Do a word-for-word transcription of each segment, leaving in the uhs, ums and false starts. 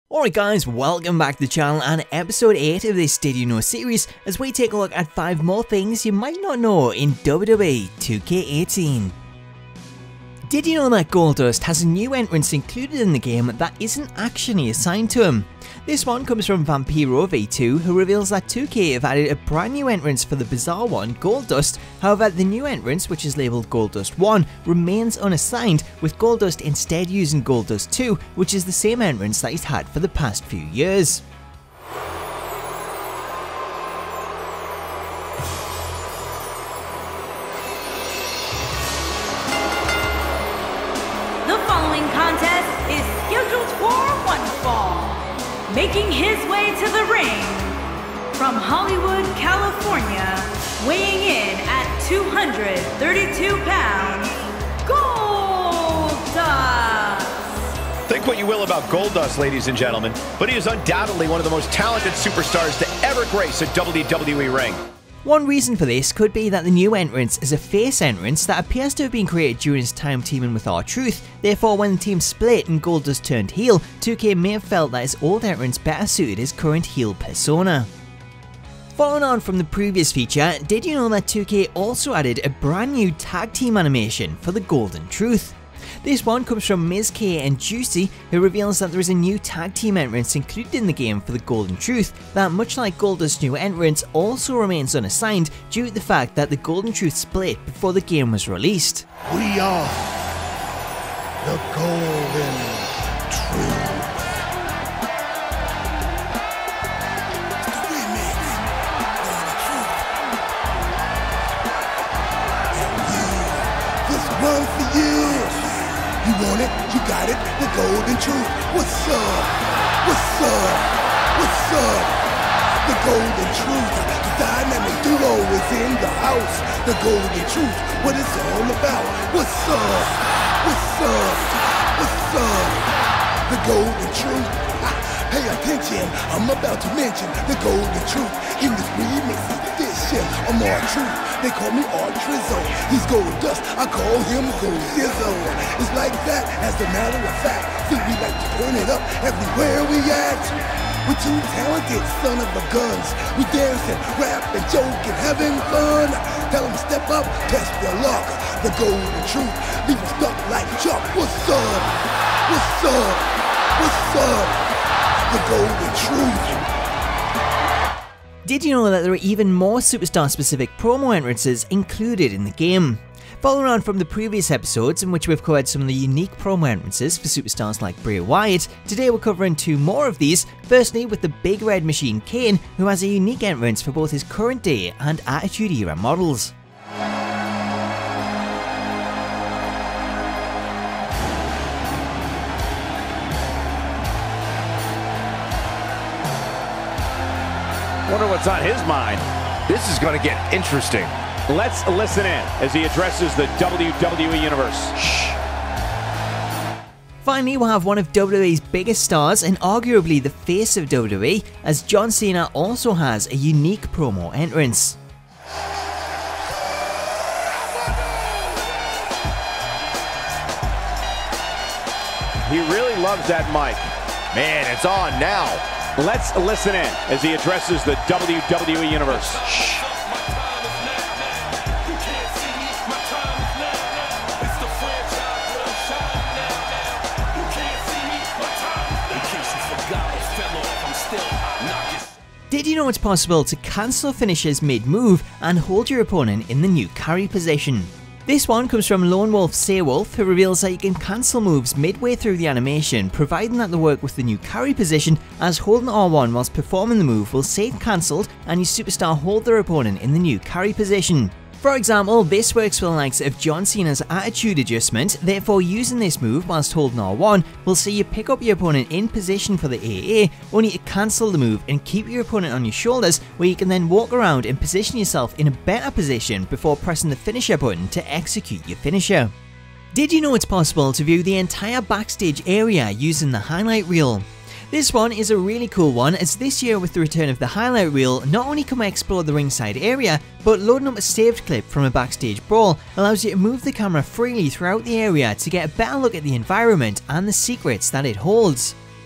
Alright guys, welcome back to the channel and episode eight of this Did You Know series as we take a look at five more things you might not know in W W E two K eighteen. Did you know that Goldust has a new entrance included in the game that isn't actually assigned to him? This one comes from Vampiro V two, who reveals that two K have added a brand new entrance for the bizarre one, Goldust. However, the new entrance, which is labelled Goldust one, remains unassigned, with Goldust instead using Goldust two, which is the same entrance that he's had for the past few years. The following contest is scheduled for one fall. Making his way to the ring, from Hollywood, California, weighing in at two hundred thirty-two pounds, Goldust! Think what you will about Goldust, ladies and gentlemen, but he is undoubtedly one of the most talented superstars to ever grace a W W E ring. One reason for this could be that the new entrance is a face entrance that appears to have been created during his time teaming with R-Truth. Therefore, when the team split and Goldust turned heel, two K may have felt that his old entrance better suited his current heel persona. Following on from the previous feature, did you know that two K also added a brand new tag team animation for the Golden Truth? This one comes from Miz K and Juicy, who reveals that there is a new tag team entrance included in the game for the Golden Truth that, much like Goldust's new entrance, also remains unassigned due to the fact that the Golden Truth split before the game was released. We are the Golden Truth. This one for you. You want it, you got it, the Golden Truth. What's up? What's up? What's up? The Golden Truth. The dynamic duo is in the house. The Golden Truth, what it's all about. What's up? What's up? What's up? The Golden Truth. Pay attention, I'm about to mention the Golden Truth. In this remix edition, I'm R-Truth. They call me R-Trizzo. He's Goldust, I call him Goldizzo. It's like that, as a matter of fact. See, we like to turn it up everywhere we at. We're too talented, son of a guns. We dancing, rap, and joking, having fun. Tell them step up, test their luck. The Golden Truth, leave them stuck like Chuck. What's up? What's up? What's up? The Golden Truth. Did you know that there are even more superstar-specific promo entrances included in the game? Following on from the previous episodes in which we've covered some of the unique promo entrances for superstars like Bray Wyatt, today we're covering two more of these, firstly with the Big Red Machine Kane, who has a unique entrance for both his current day and Attitude Era models. Wonder what's on his mind. This is going to get interesting. Let's listen in as he addresses the W W E Universe. Shh. Finally, we'll have one of W W E's biggest stars and arguably the face of W W E, as John Cena also has a unique promo entrance. He really loves that mic. Man, it's on now. Let's listen in as he addresses the W W E Universe. Shh. Did you know it's possible to cancel finishes mid-move and hold your opponent in the new carry position? This one comes from Lone Wolf Seawolf, who reveals that you can cancel moves midway through the animation, providing that they work with the new carry position, as holding R one whilst performing the move will save cancelled and your superstar hold their opponent in the new carry position. For example, this works for the likes of John Cena's attitude adjustment, therefore using this move whilst holding R one will see you pick up your opponent in position for the A A, only to cancel the move and keep your opponent on your shoulders, where you can then walk around and position yourself in a better position before pressing the finisher button to execute your finisher. Did you know it's possible to view the entire backstage area using the highlight reel? This one is a really cool one, as this year with the return of the highlight reel, not only can we explore the ringside area, but loading up a saved clip from a backstage brawl allows you to move the camera freely throughout the area to get a better look at the environment and the secrets that it holds.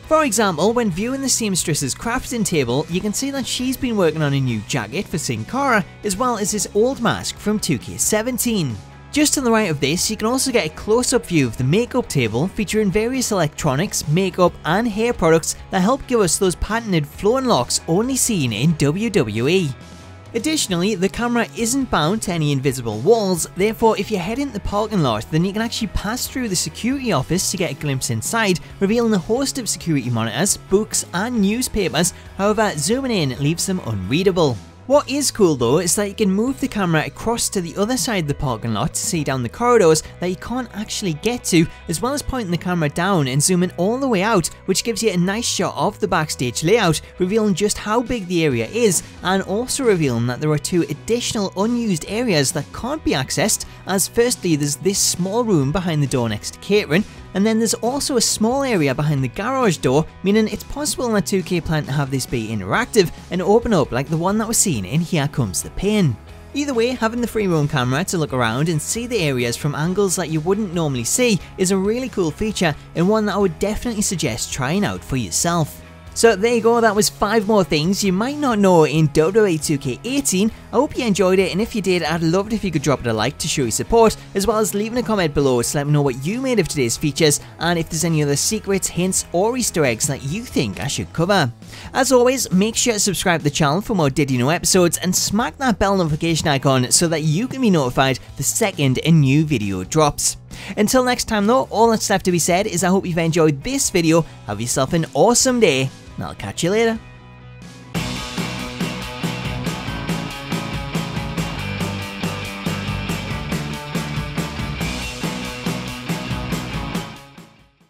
For example, when viewing the seamstress's crafting table, you can see that she's been working on a new jacket for Sin Cara, as well as his old mask from two K seventeen. Just to the right of this, you can also get a close-up view of the makeup table featuring various electronics, makeup and hair products that help give us those patented flowing locks only seen in W W E. Additionally, the camera isn't bound to any invisible walls, therefore if you head into the parking lot, then you can actually pass through the security office to get a glimpse inside, revealing a host of security monitors, books and newspapers. However, zooming in leaves them unreadable. What is cool though is that you can move the camera across to the other side of the parking lot to see down the corridors that you can't actually get to, as well as pointing the camera down and zooming all the way out, which gives you a nice shot of the backstage layout, revealing just how big the area is, and also revealing that there are two additional unused areas that can't be accessed, as firstly there's this small room behind the door next to catering, and then there's also a small area behind the garage door, meaning it's possible that two K plan to have this be interactive and open up like the one that was seen in Here Comes the Pain. Either way, having the free roam camera to look around and see the areas from angles that you wouldn't normally see is a really cool feature, and one that I would definitely suggest trying out for yourself. So there you go, that was five more things you might not know in W W E two K eighteen. I hope you enjoyed it, and if you did, I'd love it if you could drop it a like to show your support, as well as leaving a comment below to let me know what you made of today's features, and if there's any other secrets, hints or Easter eggs that you think I should cover. As always, make sure to subscribe to the channel for more Did You Know episodes, and smack that bell notification icon so that you can be notified the second a new video drops. Until next time though, all that's left to be said is I hope you've enjoyed this video, have yourself an awesome day, and I'll catch you later.